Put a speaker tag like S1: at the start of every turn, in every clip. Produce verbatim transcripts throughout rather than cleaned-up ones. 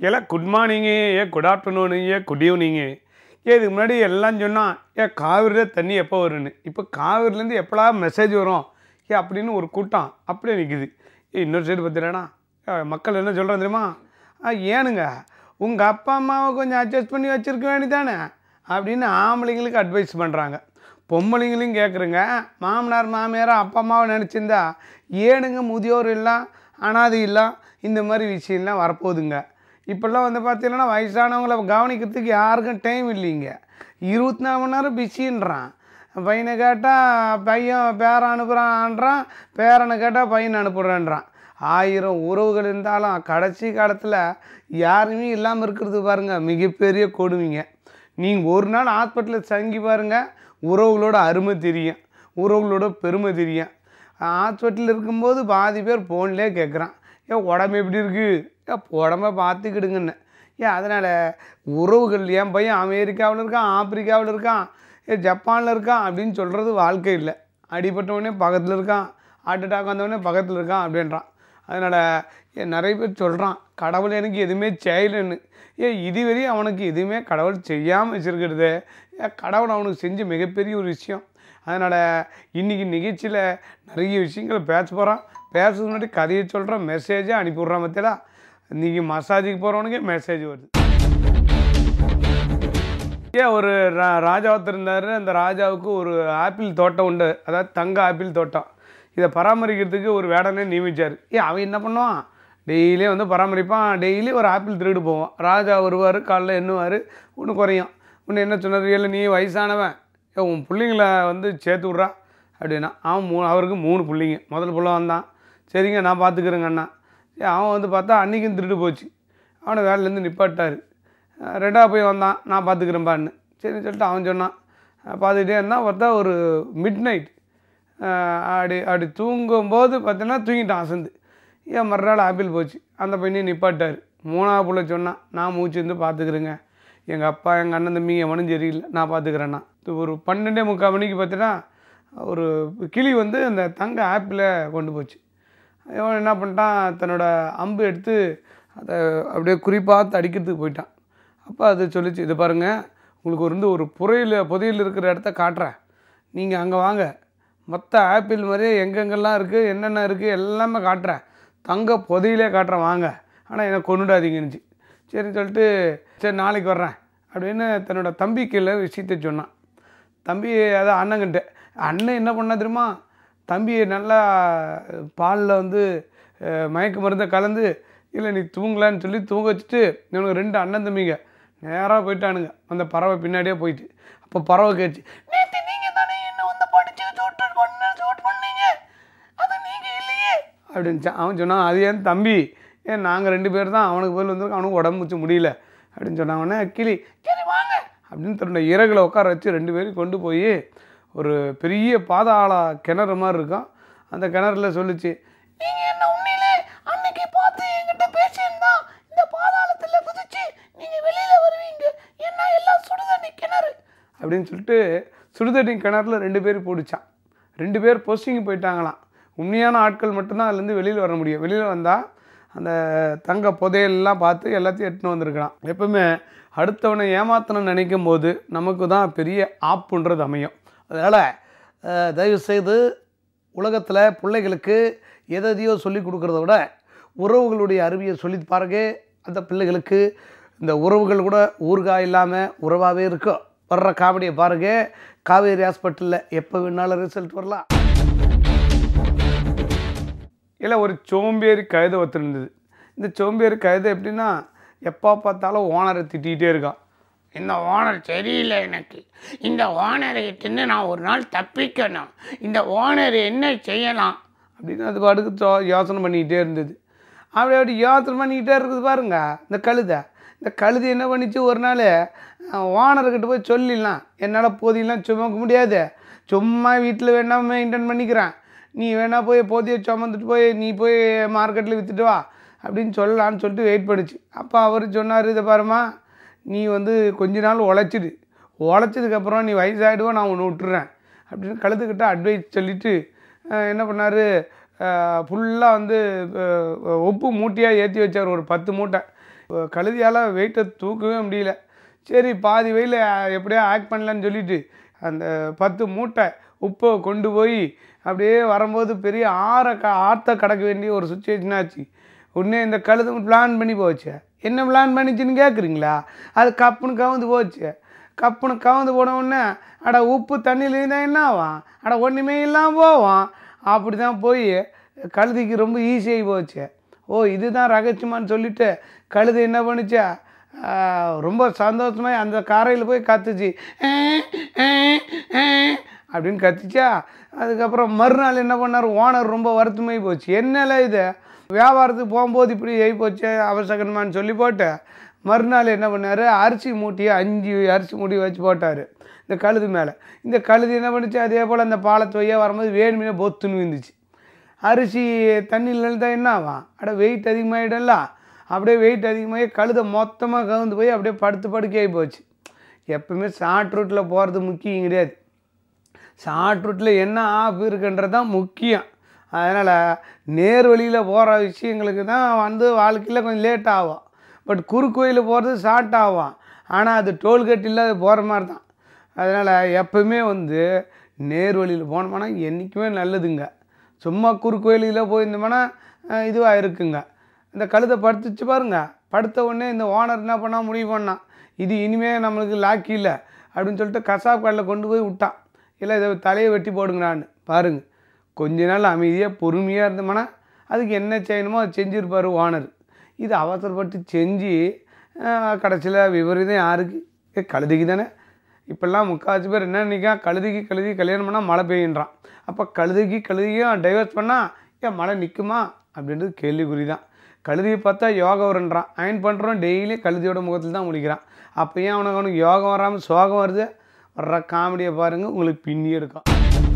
S1: எல்லாம் good morning ஏ good afternoon ஏ குட் ஈவினிங்கு ஏ இதுக்கு முன்னாடி எல்லாம் சொன்னால் ஏன் காவிரியில் தண்ணி எப்போ வரும்னு இப்போ காவிரிலேருந்து எப்படா மெசேஜ் வரும் ஏ அப்படின்னு ஒரு கூட்டம் அப்படியே நிற்குது. ஏ இன்னொரு சைடு பார்த்துட்டேனா மக்கள் என்ன சொல்கிறேன் தெரியுமா, ஏனுங்க உங்கள் அப்பா அம்மாவை கொஞ்சம் அட்ஜஸ்ட் பண்ணி வச்சுருக்க வேண்டியதானே அப்படின்னு ஆம்பளைங்களுக்கு அட்வைஸ் பண்ணுறாங்க. பொம்பளைங்களையும் கேட்குறேங்க, மாமனார் மாமியார் அப்பா அம்மாவை நினச்சிருந்தா ஏனுங்க முதியோர் இல்லை அனாதை இல்லை இந்த மாதிரி விஷயம்லாம் வரப்போகுதுங்க. இப்போல்லாம் வந்து பார்த்தீங்கன்னா வயசானவங்களை கவனிக்கிறதுக்கு யாருக்கும் டைம் இல்லைங்க. இருபத்தி நாலு மணி நேரம் பிஸின்றான். பையனை கேட்டால் பையன் பேரை அனுப்புகிறான்றான், பேரனை கேட்டால் பையனை அனுப்புகிறான்றான். ஆயிரம் உறவுகள் இருந்தாலும் கடைசி காலத்தில் யாருமே இல்லாமல் இருக்கிறது பாருங்கள் மிகப்பெரிய கொடுமைங்க. நீங்கள் ஒரு நாள் ஹாஸ்பிட்டலில் தங்கி பாருங்கள், உறவுகளோட அருமை தெரியும், உறவுகளோட பெருமை தெரியும். ஹாஸ்பிட்டலில் இருக்கும்போது பாதி பேர் ஃபோன்லேயே கேட்குறான், ஏன் உடம்பு எப்படி இருக்குது, ஏன் உடம்ப பார்த்துக்கிடுங்கன்னு. ஏன் அதனால் உறவுகள் என் பையன் அமெரிக்காவில் இருக்கான், ஆப்பிரிக்காவில் இருக்கான், ஏன் ஜப்பானில் இருக்கான் அப்படின்னு சொல்கிறது வாழ்க்கை இல்லை. அடிபட்டவொடனே பக்கத்தில் இருக்கான், ஹார்ட் அட்டாக் வந்தவொடனே பக்கத்தில் இருக்கான் அப்படின்றான். அதனால் ஏன் நிறைய பேர் சொல்கிறான் கடவுள் எனக்கு எதுவுமே செய்யலைன்னு. ஏன் இதுவரையும் அவனுக்கு எதுவுமே கடவுள் செய்யாமல் வச்சுருக்கிறது ஏன் கடவுள் அவனுக்கு செஞ்ச மிகப்பெரிய ஒரு விஷயம். அதனால் இன்றைக்கி நிகழ்ச்சியில் நிறைய விஷயங்கள் பேச போகிறான். பேசுறது முன்னாடி கதையை சொல்கிறேன், மெசேஜாக அனுப்பிவிட்றான். மத்தியில் இன்றைக்கி மசாஜுக்கு போகிறவனுக்கே மெசேஜ் வருது. ஏன் ஒரு ரா ராஜா ஒருத்தர் இருந்தார். அந்த ராஜாவுக்கு ஒரு ஆப்பிள் தோட்டம் உண்டு, அதாவது தங்க ஆப்பிள் தோட்டம். இதை பராமரிக்கிறதுக்கு ஒரு வேடனே நியமித்தார். ஏன் அவன் என்ன பண்ணுவான், டெய்லியும் வந்து பராமரிப்பான். டெய்லி ஒரு ஆப்பிள் திருடு போவான். ராஜா வருவார், காலைல எண்ணுவார், ஒன்று குறையும். ஒன்று என்ன சொன்னார், இல்லை நீ வயசானவன், ஏன் உன் பிள்ளைங்களை வந்து சேர்த்து விட்றா அப்படின்னா. அவன் மூ அவருக்கு மூணு பிள்ளைங்க. முதல் பிள்ளை வந்தான், சரிங்க நான் பார்த்துக்கிறேங்க அண்ணா. ஏன் அவன் வந்து பார்த்தா அன்றைக்கும் திருட்டு போச்சு, அவனை வேலையிலேருந்து நிப்பாட்டார். ரெண்டாவது போய் வந்தான், நான் பார்த்துக்கிறேன்பான்னு சரின்னு சொல்லிட்டு அவன் சொன்னான். பார்த்துக்கிட்டே இருந்தான். பார்த்தா ஒரு மிட் நைட் அப்படி அப்படி தூங்கும்போது பார்த்தீங்கன்னா தூங்கிட்டான் அசந்து. ஏன் மறுநாள் ஆப்பிள் போச்சு, அந்த பையனையும் நிப்பாட்டார். மூணாவது பிள்ளை சொன்னான், நான் மூச்சு இருந்து பார்த்துக்கிறேங்க, எங்கள் அப்பா எங்கள் அண்ணன் தம்பி எவனும் சரியில்லை, நான் பார்த்துக்கிறேன்னா. ஒரு பன்னெண்டே முக்கால் மணிக்கு பார்த்தீங்கன்னா ஒரு கிளி வந்து அந்த தங்க ஆப்பிளை கொண்டு போச்சு. இவன் என்ன பண்ணிட்டான், தன்னோட அம்பு எடுத்து அதை அப்படியே குறிப்பாக அடிக்கிறதுக்கு போயிட்டான். அப்போ அது சொல்லிச்சு, இது பாருங்கள் உங்களுக்கு வந்து ஒரு புறையில் புதையில் இருக்கிற இடத்த காட்டுறேன், நீங்கள் அங்கே வாங்க, மொத்த ஆப்பிள் மாதிரியே எங்கெங்கெல்லாம் இருக்குது என்னென்ன இருக்குது எல்லாமே காட்டுறேன், தங்க புதையிலே காட்டுறேன் வாங்க, ஆனால் என்னை கொண்டுடாதீங்கன்னுச்சு. சரின்னு சொல்லிட்டு சரி நாளைக்கு வர்றேன் அப்படின்னு தன்னோட தம்பிக்குள்ள விஷயத்தை சொன்னான். தம்பி அதான் அண்ணங்கிட்ட. அண்ணன் என்ன பண்ணா தெரியுமா, தம்பியை நல்லா பாலில் வந்து மயக்க மருந்தை கலந்து இல்லை நீ தூங்கலான்னு சொல்லி தூங்க வச்சுட்டு இவனுக்கு ரெண்டு அண்ணன் தம்பிங்க நேராக போயிட்டானுங்க அந்த பறவை பின்னாடியே போயிட்டு. அப்போ பறவை கேட்டுச்சு, நேற்று நீங்கள் தானே என்ன வந்து படிச்சு சூட்டு பண்ண சூட் பண்ணீங்க, அது நீங்கள் இல்லையே அப்படின்ச்சு. அவன் சொன்னான், அது ஏன் தம்பி, ஏன் நாங்கள் ரெண்டு பேர் தான், அவனுக்கு பதில் வந்துருக்கு, அவனுக்கு உடம்பு வச்சு முடியல அப்படின்னு சொன்னாங்கன்னே. கிளி சரி வாங்க அப்படின்னு தன்னோட இறகுல உட்கார வச்சு ரெண்டு பேரும் கொண்டு போய் ஒரு பெரிய பாதாள கிணறு மாதிரி இருக்கும். அந்த கிணறுல சொல்லிச்சு, நீங்கள் என்ன உண்மையிலே அன்னைக்கு பார்த்து என்கிட்ட பேசியிருந்தா இந்த பாதாளத்தில் குதிச்சு நீங்கள் வெளியில் வருவீங்க, என்ன எல்லாம் சுடுதண்ணி கிணறு அப்படின்னு சொல்லிட்டு சுடுதண்ணி கிணறுல ரெண்டு பேரும் போடிச்சான். ரெண்டு பேர் போஸ்டிங்கு போயிட்டாங்களாம். உண்மையான ஆட்கள் மட்டும்தான் அதுலேருந்து வெளியில் வர முடியும். வெளியில் வந்தால் அந்த தங்க புதையெல்லாம் பார்த்து எல்லாத்தையும் எட்டுன்னு வந்திருக்கலாம். எப்பவுமே அடுத்தவனை ஏமாத்தணும்னு நினைக்கும் போது நமக்கு தான் பெரிய ஆப்புன்றது அமையும். அதனால் தயவுசெய்து உலகத்தில் பிள்ளைகளுக்கு எதையோ சொல்லி கொடுக்குறத விட உறவுகளுடைய அருவியை சொல்லி பாருங்க. அந்த பிள்ளைகளுக்கு இந்த உறவுகள் கூட ஊறுகாய் இல்லாமல் உறவாகவே இருக்கும். வர்ற காமெடியை பாருங்கள். காவேரி ஹாஸ்பிட்டலில் எப்போ வேணாலும் ரிசல்ட் வரலாம். இல்லை ஒரு சோம்பேறி கழுதை ஒத்துருந்தது. இந்த சோம்பேறி கழுதை எப்படின்னா எப்போ பார்த்தாலும் ஓனரை திட்டிகிட்டே இருக்கான். இந்த ஓனர் சரியில்லை, எனக்கு இந்த ஓனரை தின்னு நான் ஒரு நாள் தப்பிக்கணும், இந்த ஓனர் என்ன செய்யலாம் அப்படின்னு அது பாட்டுக்கு யோசனை பண்ணிக்கிட்டே இருந்தது. அப்படி அப்படி யோசனை பண்ணிக்கிட்டே இருக்குது பாருங்க இந்த கழுதை. இந்த கழுதை என்ன பண்ணிச்சு, ஒரு நாள் ஓனர்கிட்ட போய் சொல்லிடலாம், என்னால் போதியெல்லாம் சுமக்க முடியாது, சும்மா வீட்டில் வேணா மெயின்டைன் பண்ணிக்கிறேன், நீ வேணா போய் போதியை சுமந்துட்டு போய் நீ போய் மார்க்கெட்டில் விற்றுட்டு வா அப்படின்னு சொல்லலான்னு சொல்லிட்டு வெயிட் பண்ணிச்சு. அப்போ அவர் சொன்னார், இதை பாருமா, நீ வந்து கொஞ்ச நாள் உழைச்சிடு, உழைச்சதுக்கப்புறம் நீ வயசாகிடுவோ நான் ஒன்று விட்டுறேன் அப்படின்னு கழுத்துக்கிட்ட அட்வைஸ் சொல்லிவிட்டு என்ன பண்ணார், ஃபுல்லாக வந்து உப்பு மூட்டையாக ஏற்றி வச்சார், ஒரு பத்து மூட்டை. கழுதியால் வெயிட்டை தூக்கவே முடியல. சரி பாதி வெயில் எப்படியோ ஆக்ட் பண்ணலான்னு சொல்லிட்டு அந்த பத்து மூட்டை உப்பை கொண்டு போய் அப்படியே வரும்போது பெரிய ஆற க ஆற்ற கடக்க வேண்டிய ஒரு சுச்சுவேஷன் ஆச்சு. உடனே இந்த கழுது பிளான் பண்ணி போச்சு. என்ன பிளான் பண்ணிச்சுன்னு கேட்குறீங்களா? அது கப்புன்னு கவுந்து போச்சு. கப்புன்னு கவுந்து போன உடனே அட உப்பு தண்ணியில் இருந்தால் என்ன ஆவான்? அட ஒன்றுமே இல்லாமல் போவான். அப்படி தான் போய் கழுதிக்கு ரொம்ப ஈஸியாகி போச்சு. ஓ இதுதான் ரகசியமானு சொல்லிவிட்டு கழுது என்ன பண்ணுச்சா, ரொம்ப சந்தோஷமாக அந்த காரையில் போய் கத்துச்சு. அப்படின்னு கத்துச்சா. அதுக்கப்புறம் மறுநாள் என்ன பண்ணார், ஓனர் ரொம்ப வருத்தமாகி போச்சு. என்னல இது வியாபாரத்துக்கு போகும்போது இப்படி ஆகி போச்சு அவசகனமான்னு சொல்லி போட்டு மறுநாள் என்ன பண்ணார், அரிசி மூட்டையை அஞ்சு அரிசி மூட்டையை வச்சு போட்டார் இந்த கழுது மேலே. இந்த கழுது என்ன பண்ணிச்சு, அதே போல் அந்த பாலத்து வையா வரும்போது வேணுமே பொத்துன்னு இருந்துச்சு. அரிசி தண்ணியில் இருந்தால் என்ன ஆகும்? அட வெயிட் அதிகமாகிடும்ல. அப்படியே வெயிட் அதிகமாகி கழுதை மொத்தமாக கவுந்து போய் அப்படியே படுத்து படுக்கையாகி போச்சு. எப்பவுமே ஷார்ட் ரூட்டில் போகிறது முக்கியம் கிடையாது, ஷார்ட் ரூட்டில் என்ன ஆப் இருக்குன்றது தான் முக்கியம். அதனால் நேர் வழியில் போகிற விஷயங்களுக்கு தான் வந்து வாழ்க்கையில் கொஞ்சம் லேட் ஆகும். பட் குறுக்கு வழியில் போகிறது ஷார்ட் ஆகும். ஆனால் அது டோல்கேட் இல்லாத போகிற மாதிரி தான். அதனால் எப்பவுமே வந்து நேர் வழியில் போனோம்னா என்றைக்குமே நல்லதுங்க. சும்மா குறுக்கு வழியில் போயிருந்தோம்னா இதுவாக இருக்குங்க. இந்த கழுதை படுத்துச்சு பாருங்க. படுத்த உடனே இந்த ஓனர் என்ன பண்ணால் முடிவு பண்ணான், இது இனிமேல் நம்மளுக்கு லாக்கி இல்லை அப்படின்னு சொல்லிட்டு கசாப் கடையில் கொண்டு போய் விட்டான். இல்லை இதை தலையை வெட்டி போடுங்க. நான் பாருங்கள், கொஞ்ச நாள் அமைதியாக பொறுமையாக இருந்தோம்னா அதுக்கு என்ன செய்யணுமோ அதை செஞ்சுருப்பார் ஓனர். இது அவசரப்பட்டு செஞ்சு கடைசியில் விபரீதம் யாருக்கு? ஏ கழுதிக்கு தானே. இப்போல்லாம் முக்கால்வாசி பேர் என்ன நினைக்கா, கழுதிக்கு கழுதி கல்யாணம் பண்ணால் மழை பெய்யுன்றான். அப்போ கழுதிக்கு கழுதியும் டைவர்ஸ் பண்ணால் ஏன் மழை நிற்குமா அப்படின்றது கேள்விக்குறி தான். கழுதியை பார்த்தா யோகம் வருன்றான், அயன் பண்ணுறோம் டெய்லி கழுதியோட முகத்தில் தான் முடிக்கிறான். அப்போ ஏன் அவனுக்கு அவனுக்கு யோகம் வராமல் சோகம் வருது? வர்ற காமெடியை பாருங்கள், உங்களுக்கு பின்னி எடுக்கும்.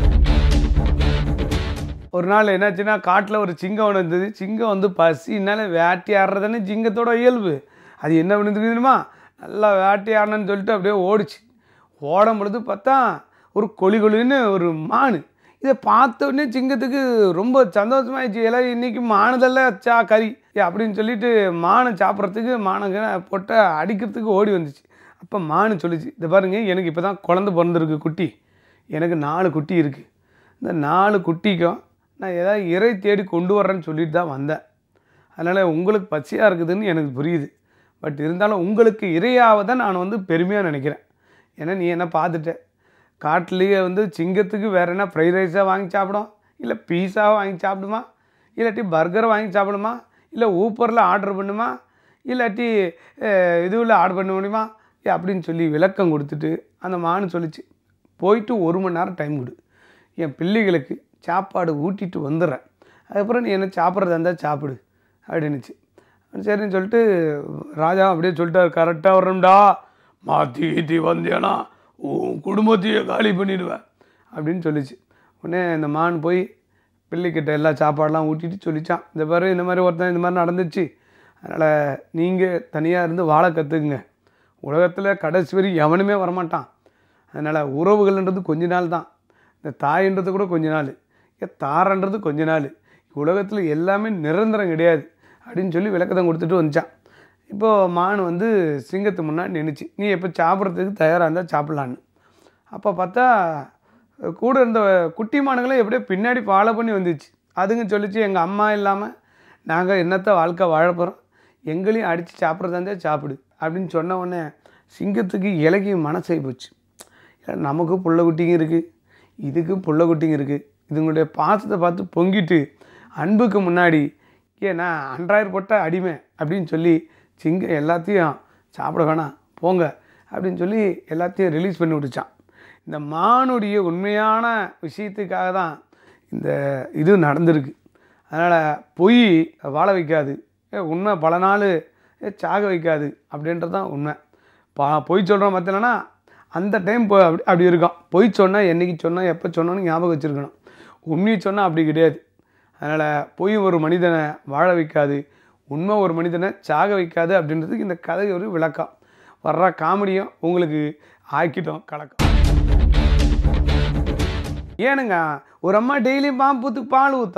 S1: ஒரு நாள் என்னாச்சுன்னா, காட்டில் ஒரு சிங்கம் ஒன்று இருந்தது. சிங்கம் வந்து பசினால வேட்டி ஆடுறதுன்னு சிங்கத்தோட இயல்பு. அது என்ன பண்ணிருக்கு தெரியுமா, நல்லா வேட்டி ஆடணுன்னு சொல்லிட்டு அப்படியே ஓடிச்சு. ஓடும் பொழுது பார்த்தா ஒரு கொழி கொழின்னு ஒரு மான். இதை பார்த்த உடனே சிங்கத்துக்கு ரொம்ப சந்தோஷமாயிடுச்சு. எல்லாம் இன்றைக்கி மானுதெல்லாம் சா கறி அப்படின்னு சொல்லிட்டு மானை சாப்பிட்றதுக்கு மானுக்கு போட்ட அடிக்கிறதுக்கு ஓடி வந்துச்சு. அப்போ மானு சொல்லிச்சு, இதை பாருங்கள், எனக்கு இப்போ தான் குழந்தை பிறந்திருக்கு குட்டி, எனக்கு நாலு குட்டி இருக்குது. இந்த நாலு குட்டிக்கும் நான் ஏதாவது இறை தேடி கொண்டு வர்றேன்னு சொல்லிட்டு தான் வந்தேன். அதனால் உங்களுக்கு பசியாக இருக்குதுன்னு எனக்கு புரியுது. பட் இருந்தாலும் உங்களுக்கு இறையாக தான் நான் வந்து பெருமையாக நினைக்கிறேன். ஏன்னா நீ என்ன பார்த்துட்ட, காட்டிலேயே வந்து சிங்கத்துக்கு வேறு என்ன ஃப்ரைட் ரைஸாக வாங்கி சாப்பிடும், இல்லை பீஸாவை வாங்கி சாப்பிடுமா, இல்லாட்டி பர்கரை வாங்கி சாப்பிடுமா, இல்லை ஊப்பரில் ஆர்டர் பண்ணுமா, இல்லாட்டி இதுவில் ஆர்டர் பண்ண முடியுமா அப்படின்னு சொல்லி விளக்கம் கொடுத்துட்டு அந்த மானு சொல்லிச்சு, போயிட்டு ஒரு மணி நேரம் டைம் கொடு, என் பிள்ளைகளுக்கு சாப்பாடு ஊட்டிட்டு வந்துடுறேன், அதுக்கப்புறம் நீ என்ன சாப்பிட்றதா இருந்தால் சாப்பிடு அப்படின்னுச்சு. சரின்னு சொல்லிட்டு ராஜா அப்படியே சொல்லிட்டார், கரெக்டாக வரணும்டா, மாற்றி ஈத்தி வந்தேனா உன் குடும்பத்தையே காலி பண்ணிடுவேன் அப்படின்னு சொல்லிச்சு. உடனே இந்த மான் போய் பிள்ளைக்கிட்ட எல்லா சாப்பாடெலாம் ஊட்டிட்டு சொல்லிச்சான், இந்த மாதிரி இந்த மாதிரி ஒருத்தன் இந்த மாதிரி நடந்துச்சு, அதனால் நீங்கள் தனியாக இருந்து வாழ கற்றுக்குங்க, உலகத்தில் கடைசி வரை எவனுமே வரமாட்டான், அதனால் உறவுகள்ன்றது கொஞ்ச நாள் தான், இந்த தாயின்றது கூட கொஞ்ச நாள், தாரன்றது கொஞ்ச நாள், உலகத்தில் எல்லாமே நிரந்தரம் கிடையாது அப்படின்னு சொல்லி விளக்கத்தை கொடுத்துட்டு வந்துச்சான். இப்போது மான் வந்து சிங்கத்து முன்னாடி நின்றுச்சு, நீ எப்போ சாப்பிட்றதுக்கு தயாராக இருந்தால் சாப்பிட்லான்னு. அப்போ பார்த்தா கூட இருந்த குட்டி மானுங்களும் எப்படியோ பின்னாடி ஃபாலோ பண்ணி வந்துச்சு. அதுங்க சொல்லிச்சு, எங்கள் அம்மா இல்லாமல் நாங்கள் என்னத்தை வாழ்க்கை வாழ போகிறோம், எங்களையும் அடித்து சாப்பிட்றதா இருந்தால் சாப்பிடு அப்படின்னு சொன்ன உடனே சிங்கத்துக்கு இலகி மனசாகி போச்சு. நமக்கும் புள்ள குட்டிங்க இருக்குது, இதுக்கும் புள்ள குட்டிங்க இருக்குது, இதுங்களுடைய பாசத்தை பார்த்து பொங்கிட்டு அன்புக்கு முன்னாடி ஏன்னா அன்றாயிரம் போட்ட அடிமை அப்படின்னு சொல்லி சிங்கம் எல்லாத்தையும் சாப்பிட வேணாம் போங்க அப்படின்னு சொல்லி எல்லாத்தையும் ரிலீஸ் பண்ணி விட்டுச்சான். இந்த மானுடைய உண்மையான விஷயத்துக்காக தான் இந்த இது நடந்திருக்கு. அதனால் பொய் வாழ வைக்காது, உண்மை பல நாள் சாக வைக்காது அப்படின்றது தான் உண்மை. பா பொய் சொல்கிறோம் பார்த்தீங்கன்னா அந்த டைம் போ அப்படி அப்படி இருக்கும். பொய் சொன்னால் என்றைக்கு சொன்னால் எப்போ சொன்னோன்னு ஞாபகம் வச்சுருக்கணும். உண்மையை சொன்னால் அப்படி கிடையாது. அதனால் பொய் ஒரு மனிதனை வாழ வைக்காது, உண்மை ஒரு மனிதனை சாக வைக்காது அப்படின்றதுக்கு இந்த கதை ஒரு விளக்கம். வர்ற காமெடியும் உங்களுக்கு ஆக்கிட்டோம் கலக்கம். ஏனுங்க ஒரு அம்மா டெய்லியும் பாம்பூத்துக்கு பால் ஊற்றான்,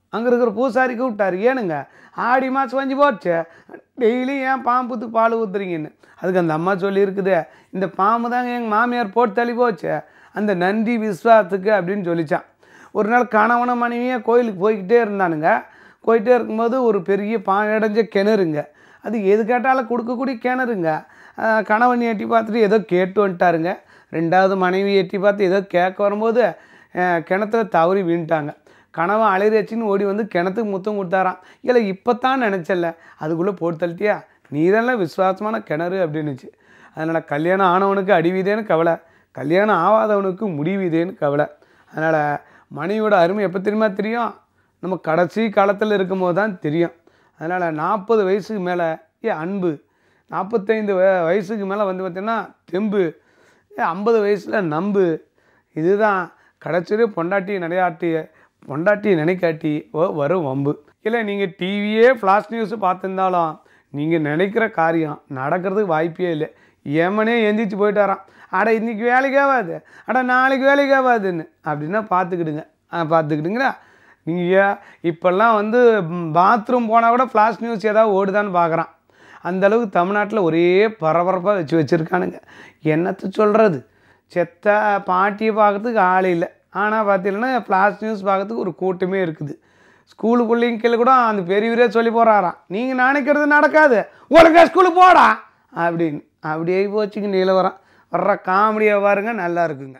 S1: அங்கே இருக்கிற பூசாரி கூப்பிட்டாரு, ஏனுங்க ஆடி மாதம் வஞ்சி போச்சு, டெய்லி ஏன் பாம்புத்துக்கு பால் ஊற்றுறீங்கன்னு. அதுக்கு அந்த அம்மா சொல்லியிருக்குது, இந்த பாம்பு தாங்க எங்கள் மாமியார் போட்டு தள்ளி போச்சு, அந்த நன்றி விஸ்வாசத்துக்கு அப்படின்னு சொல்லிச்சான். ஒரு நாள் கணவன மனைவியாக கோயிலுக்கு போய்கிட்டே இருந்தானுங்க. போயிட்டே இருக்கும்போது ஒரு பெரிய பாழடைஞ்ச கிணறுங்க, அது எது கேட்டாலும் கொடுக்கக்கூடிய கிணறுங்க. கணவன் எட்டி பார்த்துட்டு ஏதோ கேட்டு வந்துட்டாருங்க. ரெண்டாவது மனைவி எட்டி பார்த்து ஏதோ கேட்க வரும்போது கிணத்துல தவறி வீண்டாங்க. கணவன் அலைரச்சின்னு ஓடி வந்து கிணத்துக்கு முத்தம் கொடுத்தாரான். இல்லை இப்போ தான் நினச்சல, அதுக்குள்ளே போட்டு தள்ளிட்டியா, நீ தான் விசுவாசமான கிணறு அப்படின்னுச்சு. அதனால் கல்யாணம் ஆனவனுக்கு அடிவீதேன்னு கவலை, கல்யாணம் ஆகாதவனுக்கு முடிவீதேன்னு கவலை. அதனால் மனைவியோட அருமை எப்போ தெரியுமா தெரியும், நம்ம கடைசி காலத்தில் இருக்கும் போது தான் தெரியும். அதனால் நாற்பது வயசுக்கு மேலே ஏ அன்பு, நாற்பத்தைந்து வ வயசுக்கு மேலே வந்து பார்த்திங்கன்னா தெம்பு, ஏ ஐம்பது வயசில் நம்பு. இதுதான் கடைசியே பொண்டாட்டி நடையாட்டி பொண்டாட்டி நினைக்காட்டி வரும் வம்பு. இல்லை நீங்கள் டிவியே ஃப்ளாஷ் நியூஸு பார்த்துருந்தாலும் நீங்கள் நினைக்கிற காரியம் நடக்கிறதுக்கு வாய்ப்பே இல்லை. ஏமனே எந்திரிச்சு போயிட்டாரான், அட இன்றைக்கி வேலைக்கு ஆகாது, அட நாளைக்கு வேலைக்கு ஆகாதுன்னு அப்படின்னா பார்த்துக்கிடுங்க. பார்த்துக்கிட்டுங்களா நீங்கள் இப்போல்லாம் வந்து பாத்ரூம் போனால் கூட ஃப்ளாஷ் நியூஸ் ஏதாவது ஓடுதான்னு பார்க்குறான். அந்தளவுக்கு தமிழ்நாட்டில் ஒரே பரபரப்பாக வச்சு வச்சுருக்கானுங்க. என்னத்தை சொல்கிறது, செத்த பாட்டியை பார்க்கறதுக்கு ஆள் இல்லை, ஆனால் பார்த்தீங்கன்னா ஃப்ளாஷ் நியூஸ் பார்க்கறதுக்கு ஒரு கூட்டமே இருக்குது. ஸ்கூலு பிள்ளைங்க கீழே கூட அந்த பெரியவரே சொல்லி போகிறாராம், நீங்கள் நினைக்கிறது நடக்காது, ஒழுங்கா ஸ்கூலுக்கு போடா அப்படின்னு. அப்படியே போச்சுங்க நிலவரம். வர்ற காமெடியாக பாருங்க, நல்லா இருக்குங்க.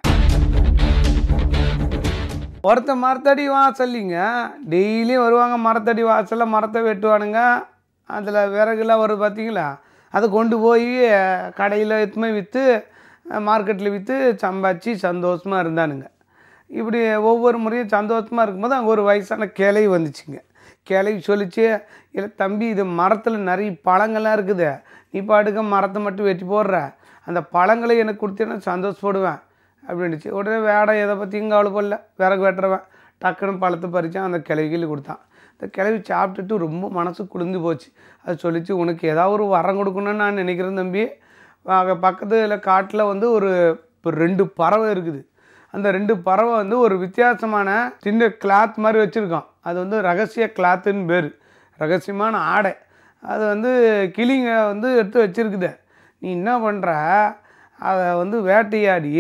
S1: ஒருத்த மரத்தடி வாசல்லிங்க டெய்லியும் வருவாங்க, மரத்தடி வாசலில் மரத்தை வெட்டுவானுங்க. அதில் விறகுலாம் வருது பார்த்தீங்களா, அதை கொண்டு போய் கடையில் எத்துமே விற்று மார்க்கெட்டில் விற்று சம்பாதிச்சு சந்தோஷமாக இருந்தானுங்க. இப்படி ஒவ்வொரு முறையும் சந்தோஷமாக இருக்கும்போது அங்கே ஒரு வயசான கிளை வந்துச்சுங்க. கிளை சொல்லிச்சு, இல்லை தம்பி இது மரத்தில் நிறைய பழங்கள்லாம் இருக்குது, நீ பாட்டுக்க மரத்தை மட்டும் வெட்டி போடுற, அந்த பழங்களை எனக்கு கொடுத்தேன்னா சந்தோஷப்படுவேன் அப்படின்னுச்சு. உடனே வேடை எதை பற்றியும் கவலை போடல, விறகு வெட்டுறவன் டக்குன்னு பழத்தை பறித்தான், அந்த கிளவிகள் கொடுத்தான். இந்த கிளவி சாப்பிட்டுட்டு ரொம்ப மனசு குளிர்ந்து போச்சு. அது சொல்லிச்சு, உனக்கு ஏதாவது ஒரு வரம் கொடுக்கணுன்னு நான் நினைக்கிறேன் தம்பி. பக்கத்தில் காட்டில் வந்து ஒரு இப்போ ரெண்டு பறவை இருக்குது. அந்த ரெண்டு பறவை வந்து ஒரு வித்தியாசமான சின்ன கிளாத் மாதிரி வச்சுருக்கோம். அது வந்து ரகசிய கிளாத்துன்னு பேர், ரகசியமான ஆடை. அது வந்து கிளிங்க வந்து எடுத்து வச்சுருக்குது. நீ என்ன பண்ணுற, அதை வந்து வேட்டையாடி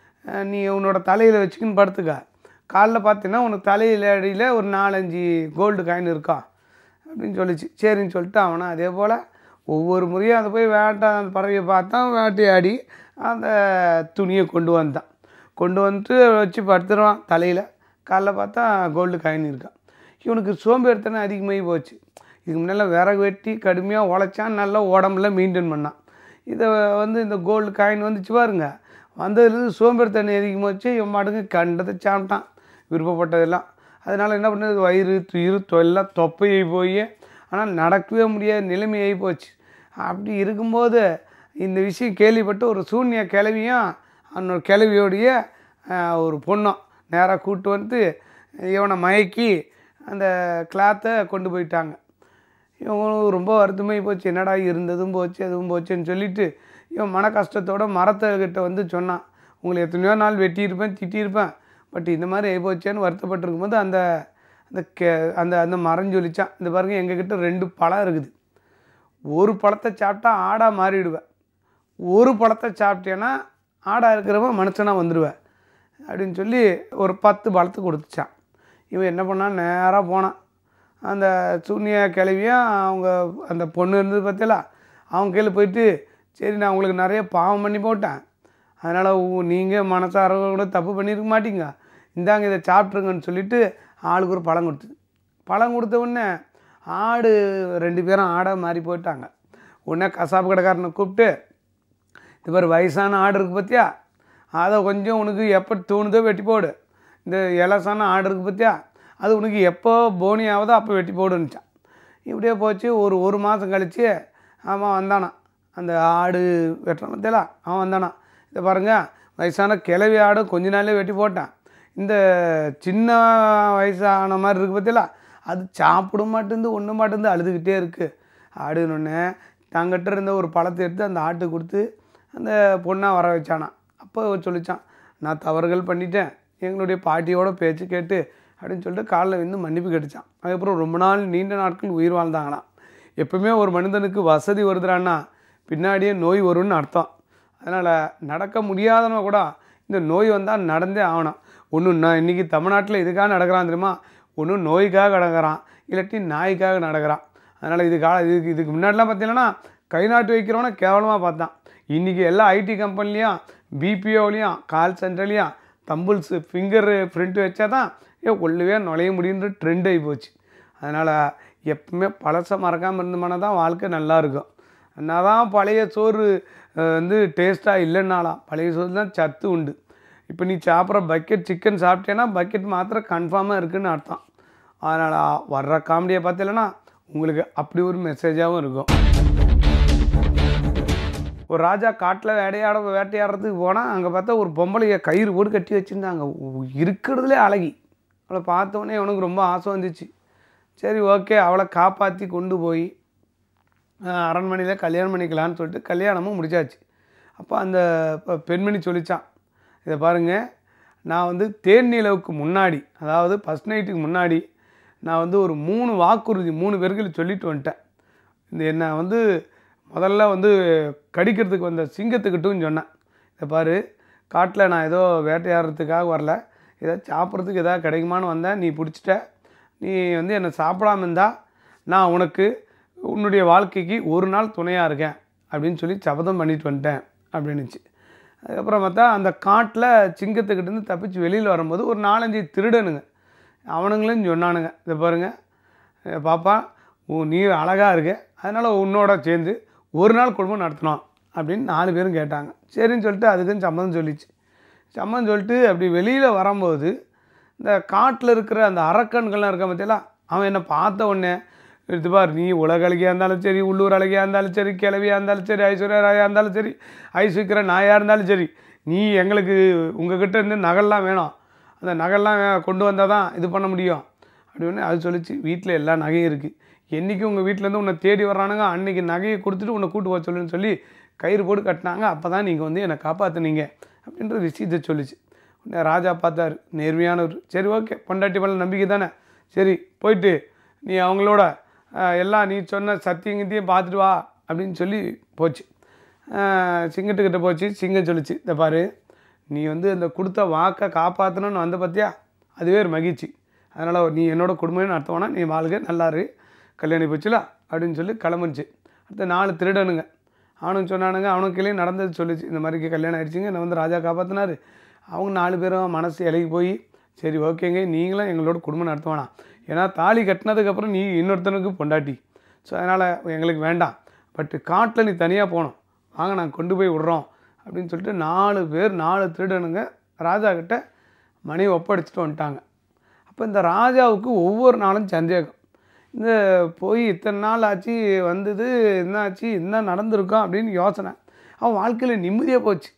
S1: நீ உன்னோட தலையில் வச்சுக்கின்னு படுத்துக்க, காலைல பார்த்தீங்கன்னா உனக்கு தலையில் அடியில் ஒரு நாலஞ்சு கோல்டு காயின் இருக்கா அப்படின்னு சொல்லிச்சு. சரின்னு சொல்லிட்டு அவனை அதே போல் ஒவ்வொரு முறையும் அதை போய் வேட்டை அந்த பறவையை பார்த்தான், வேட்டையாடி அந்த துணியை கொண்டு வந்தான். கொண்டு வந்துட்டு வச்சு படுத்துருவான் தலையில். காலைல பார்த்தா கோல்டு காயின் இருக்கான். இவனுக்கு சோம்பேறித்தனம் அதிகமாகி போச்சு. இதுக்கு முன்னால் விறகு வெட்டி கடுமையாக உழைச்சான், நல்லா உடம்புல மெயின்டைன் பண்ணான். இதை வந்து இந்த கோல்டு காயின் வந்துச்சு பாருங்க, வந்ததுலேருந்து சோம்பேறித்தனம் அதிகமாகச்சு. இவன் மாட்டுக்கு கண்டதை சாப்பிட்டான் விருப்பப்பட்டதெல்லாம். அதனால் என்ன பண்ணது, வயிறு துயிர் எல்லாம் தொப்பையை போய் ஆனால் நடக்கவே முடியாத நிலைமையாகி போச்சு. அப்படி இருக்கும்போது இந்த விஷயம் கேள்விப்பட்டு ஒரு சூன்ய கிளவியும் அவனோட கிளவியோடைய ஒரு பொண்ணும் நேராக கூப்பிட்டு வந்து இவனை மயக்கி அந்த கிளாத்தை கொண்டு போயிட்டாங்க. இவங்களும் ரொம்ப வருத்தமாகி போச்சு, என்னடா இருந்ததும் போச்சு அதுவும் போச்சுன்னு சொல்லிவிட்டு இவன் மன கஷ்டத்தோடு மரத்துக்கிட்ட வந்து சொன்னான், உங்களை எத்தனையோ நாள் வெட்டியிருப்பேன் திட்டியிருப்பேன், பட் இந்த மாதிரி ஆகிப்போச்சேன்னு வருத்தப்பட்டிருக்கும் போது அந்த அந்த கே அந்த அந்த மரம் சொல்லிச்சான், இந்த பாருங்கள் எங்ககிட்ட ரெண்டு பழம் இருக்குது, ஒரு பழத்தை சாப்பிட்டா ஆடாக மாறிடுவேன், ஒரு பழத்தை சாப்பிட்டேன்னா ஆடாக இருக்கிறவன் மனுஷனாக வந்துடுவேன் அப்படின்னு சொல்லி ஒரு பத்து பழத்தை கொடுத்துச்சான். இவன் என்ன பண்ணான், நேராக போனான். அந்த சூன்ய கிளவியும் அவங்க அந்த பொண்ணு இருந்தது பார்த்தீங்களா, அவங்க கையில் போயிட்டு, சரி நான் உங்களுக்கு நிறைய பாவம் பண்ணி போட்டேன், அதனால் நீங்கள் மனசார கூட தப்பு பண்ணியிருக்க மாட்டீங்க, இந்தாங்க இதை சாப்பிட்ருங்கன்னு சொல்லிவிட்டு ஆளுக்கு ஒரு பழம் கொடுத்து பழம் கொடுத்த உடனே ஆடு ரெண்டு பேரும் ஆடாக மாறி போயிட்டாங்க. உடனே கசாப்பு கடைக்காரனை கூப்பிட்டு, இது மாதிரி வயசான ஆடு இருக்குது பார்த்தியா, அதை கொஞ்சம் உனக்கு எப்போ தோணுதோ வெட்டி போடு, இந்த இலசான ஆடு இருக்குது பார்த்தியா, அது உனக்கு எப்போ போனி ஆகுதோ அப்போ வெட்டி போடுன்னுச்சான். இப்படியே போச்சு. ஒரு ஒரு மாதம் கழித்து அவன் வந்தானான், அந்த ஆடு வெட்டுறான் பார்த்தியா அவன் வந்தானான். இதை பாருங்கள், வயசான கிளவி ஆடு கொஞ்ச நாளே வெட்டி போட்டான், இந்த சின்ன வயசான மாதிரி இருக்குது பார்த்தியா அது சாப்பிட மாட்டேருந்து ஒன்று மாட்டேருந்து அழுதுகிட்டே இருக்குது. ஆடுனொன்னே தங்கிட்ட இருந்த ஒரு பழத்தை எடுத்து அந்த ஆட்டுக்கு கொடுத்து அந்த பொண்ணாக வர வச்சானான். அப்போ சொல்லித்தான், நான் தவறுகள் பண்ணிட்டேன், எங்களுடைய பாட்டியோட பேச்சு கேட்டு அப்படின்னு சொல்லிட்டு காலில் வந்து மன்னிப்பு கிடைச்சான். அதுக்கப்புறம் ரொம்ப நாள் நீண்ட நாட்கள் உயிர் வாழ்ந்தாங்களாம். எப்பவுமே ஒரு மனிதனுக்கு வசதி வருதுறான்னா பின்னாடியே நோய் வரும்னு அர்த்தம். அதனால் நடக்க முடியாதவங்க கூட இந்த நோய் வந்தால் நடந்தே ஆகணும். ஒன்று நான் இன்றைக்கி தமிழ்நாட்டில் இதுக்காக நடக்கிறான் தெரியுமா, ஒன்று நோய்க்காக நடக்கிறான், இல்லாட்டி நாய்க்காக நடக்கிறான். அதனால் இது கால இதுக்கு இதுக்கு முன்னாடிலாம் பார்த்தீங்கன்னா கை நாட்டு வைக்கிறவன கேவலமாக பார்த்தான். இன்றைக்கி எல்லா ஐடி கம்பெனிலையும் பிபிஓலையும் கால் சென்டர்லேயும் தம்பிள்ஸு ஃபிங்கரு பிரிண்ட்டு வச்சா தான் ஏ உள்ளவே நுழைய முடியுன்ற ட்ரெண்ட் ஆகி போச்சு. அதனால் எப்பவுமே பழசை மறக்காமல் இருந்தோம்னா தான் வாழ்க்கை நல்லாயிருக்கும். என்ன தான் பழைய சோறு வந்து டேஸ்ட்டாக இல்லைன்னாலாம் பழைய சோறு தான் சத்து உண்டு. இப்போ நீ சாப்பிட்ற பக்கெட் சிக்கன் சாப்பிட்டேன்னா பக்கெட் மாத்திரம் கன்ஃபார்மாக இருக்குதுன்னு அர்த்தம். அதனால் வர்ற காமெடியை பார்த்தீங்கன்னா உங்களுக்கு அப்படி ஒரு மெசேஜாகவும் இருக்கும். ஒரு ராஜா காட்டில் வேட்டையாட வேட்டையாடுறதுக்கு போனால் அங்கே பார்த்தா ஒரு பொம்பளையை கயிறு போட்டு கட்டி வச்சுருந்தாங்க. இருக்கிறதுலே அழகி. அவளை பார்த்தோன்னே அவனுக்கு ரொம்ப ஆசை வந்துச்சு. சரி ஓகே, அவளை காப்பாற்றி கொண்டு போய் அரண்மனையில் கல்யாணம் பண்ணிக்கலான்னு சொல்லிட்டு கல்யாணமும் முடிச்சாச்சு. அப்போ அந்த பெண்மணி சொல்லிச்சான், இதை பாருங்கள், நான் வந்து தேன் நிலவுக்கு முன்னாடி, அதாவது ஃபஸ்ட் நைட்டுக்கு முன்னாடி நான் வந்து ஒரு மூணு வாக்குறுதி மூணு பேருக்கு சொல்லிட்டு வந்துட்டேன். இந்த என்னை வந்து முதல்ல வந்து கடிக்கிறதுக்கு வந்த சிங்கத்துக்கிட்டும் சொன்னேன், இதை பாரு, காட்டில் நான் ஏதோ வேட்டையாடுறதுக்காக வரல, ஏதாவது சாப்பிட்றதுக்கு எதாவது கிடைக்குமான்னு வந்தேன், நீ பிடிச்சிட்ட, நீ வந்து என்னை சாப்பிடாம இருந்தால் நான் உனக்கு உன்னுடைய வாழ்க்கைக்கு ஒரு நாள் துணையாக இருக்கேன் அப்படின்னு சொல்லி சபதம் பண்ணிட்டு வந்துட்டேன் அப்படின்னுச்சு. அதுக்கப்புறம் பார்த்தா அந்த காட்டில் சிங்கத்துக்கிட்டேருந்து தப்பிச்சு வெளியில் வரும்போது ஒரு நாலஞ்சு திருடனுங்க அவனுங்களும் சொன்னானுங்க, இதை பாருங்கள் பாப்பா, நீ அழகாக இருக்க, அதனால் உன்னோட சேர்ந்து ஒரு நாள் குடும்பம் நடத்தணும் அப்படின்னு நாலு பேரும் கேட்டாங்க. சரின்னு சொல்லிட்டு அதுக்குன்னு சம்மதம் சொல்லிச்சு. சம்மதம் சொல்லிட்டு அப்படி வெளியில் வரும்போது இந்த காட்டில் இருக்கிற அந்த அரக்கன்கள்லாம் இருக்க பற்றியெல்லாம் அவன் என்னை பார்த்த உடனே, எடுத்துப்பார், நீ உலக அழகியாக இருந்தாலும் சரி, உள்ளூர் அழகியாக இருந்தாலும் சரி, கிளவியாக இருந்தாலும் சரி, ஐஸ்வர்யா ராயாக இருந்தாலும் சரி, ஐஸ்வர்யா நாயாக இருந்தாலும் சரி, நீ எங்களுக்கு உங்ககிட்ட இருந்து நகைலாம் வேணும், அந்த நகைலாம் கொண்டு வந்தால் தான் இது பண்ண முடியும் அப்படின்னு அது சொல்லிச்சு. வீட்டில் எல்லா நகையும் இருக்குது, என்றைக்கு உங்கள் வீட்டிலேருந்து உன்னை தேடி வர்றானுங்க அன்றைக்கி நகையை கொடுத்துட்டு உன்னை கூட்டு போக சொல்லுன்னு சொல்லி கயிறு போட்டு கட்டினாங்க. அப்போ தான் நீங்கள் வந்து என்னை காப்பாற்றுனீங்க அப்படின்ற விஷயத்தை சொல்லிச்சு. உடனே ராஜா பார்த்தார், நேர்மையானவர். சரி ஓகே, பொண்டாட்டி மேலே நம்பிக்கை தானே, சரி போயிட்டு நீ அவங்களோட எல்லாம் நீ சொன்ன சத்தியங்கத்தையும் பார்த்துட்டு வா அப்படின்னு சொல்லி போச்சு. சிங்கத்துக்கிட்ட போச்சு. சிங்கம் சொல்லிச்சு, இதை பாரு, நீ வந்து அந்த கொடுத்த வாக்கை காப்பாற்றணும்னு வந்த பார்த்தியா, அதுவே ஒரு மகிழ்ச்சி, அதனால் நீ என்னோட குடும்பம்னு அர்த்தம்னா நீ வாழ்க்கை நல்லாரு, கல்யாணம் போச்சுல அப்படின்னு சொல்லி கிளம்புச்சு. அடுத்த நாலு திருடனுங்க அவனுக்கு சொன்னானுங்க, அவனுக்கு கீழே நடந்தது சொல்லிச்சு, இந்த மாதிரிக்கு கல்யாணம் ஆகிடுச்சிங்க, என்னை வந்து ராஜா காப்பாற்றினார். அவங்க நாலு பேரும் மனசு இலகி போய், சரி ஓகேங்க, நீங்களும் எங்களோட குடும்பம் நடத்துவானா, ஏன்னா தாலி கட்டினதுக்கப்புறம் நீ இன்னொருத்தனுக்கு பொண்டாட்டி, ஸோ அதனால் எங்களுக்கு வேண்டாம், பட்டு காட்டில் நீ தனியாக போகணும், வாங்க நாங்கள் கொண்டு போய் விட்றோம் அப்படின்னு சொல்லிட்டு நாலு பேர் நாலு திருடனுங்க ராஜா கிட்ட மனைவி ஒப்படைச்சிட்டு வந்துட்டாங்க. அப்போ இந்த ராஜாவுக்கு ஒவ்வொரு நாளும் சந்தேகம், இந்த போய் இத்தனை நாள் ஆச்சு வந்தது என்ன ஆச்சு, என்ன நடந்திருக்கோம் அப்படின்னு யோசனை. அவன் வாழ்க்கையில் நிம்மதியாக போச்சு.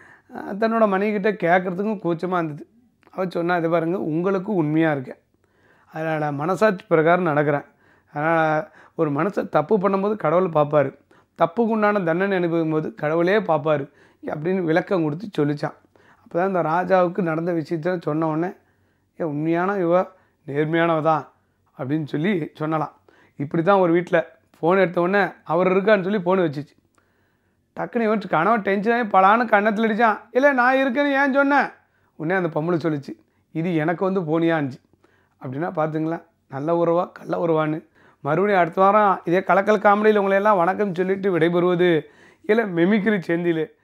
S1: தன்னோட மனைவிக்கிட்ட கேட்குறதுக்கும் கூச்சமாக இருந்தது. அவள் சொன்னால், இதை பாருங்கள், உங்களுக்கு உண்மையாக இருக்கேன், அதனால் மனசாட்சி பிரகாரம் நடக்கிறேன், அதனால் ஒரு மனுஷன் தப்பு பண்ணும்போது கடவுள் பார்ப்பார், தப்புக்கு உண்டான தண்டனை அனுபவிக்கும் போது கடவுளே பார்ப்பார் அப்படின்னு விளக்கம் கொடுத்து சொல்லித்தான். அப்போ தான் இந்த ராஜாவுக்கு நடந்த விஷயத்த சொன்ன உடனே, ஏ உண்மையான இவ நேர்மையானவ தான் அப்படின்னு சொல்லி சொன்னலாம். இப்படி தான் ஒரு வீட்டில் ஃபோன் எடுத்த உடனே அவர் இருக்கான்னு சொல்லி ஃபோன் வச்சிச்சு. டக்குன்னு இவன் கனவை டென்ஷனாகி பலான்னு கன்னத்தில் அடித்தான். இல்லை நான் இருக்கேன்னு ஏன் சொன்னேன், உடனே அந்த பொம்பளை சொல்லிச்சு, இது எனக்கு வந்து போனியான்ச்சு. அப்படின்னா பார்த்துங்களேன், நல்ல உறவா கள்ள உறவான்னு. மறுபடியும் அடுத்த வாரம் இதே கலக்கல் காமெடியில் உங்களையெல்லாம் வணக்கம் சொல்லிவிட்டு விடைபெறுவது இல்லை மெமிக்ரி சேந்தியில்.